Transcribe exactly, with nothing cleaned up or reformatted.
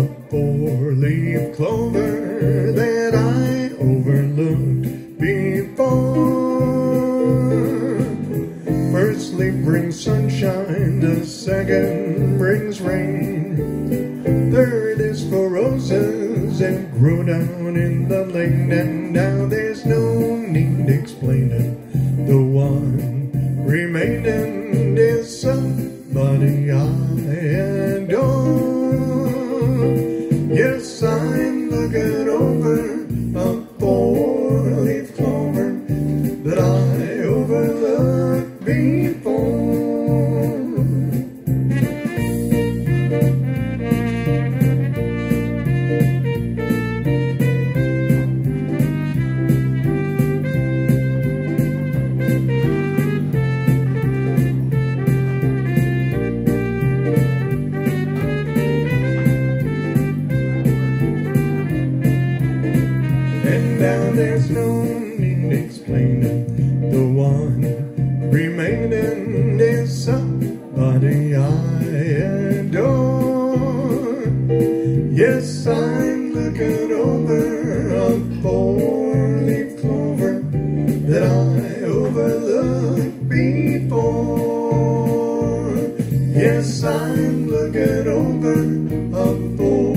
four-leaf clover that I overlooked before. First leaf brings sunshine, the second brings rain. Third is for roses that grow down in the lane. And now there's no need explaining, the one remaining is somebody I adore. Yes, I'm looking over a four-leaf clover that I overlooked before. Now there's no need explaining, the one remaining is somebody I adore. Yes, I'm looking over a four-leaf clover that I overlooked before. Yes, I'm looking over a four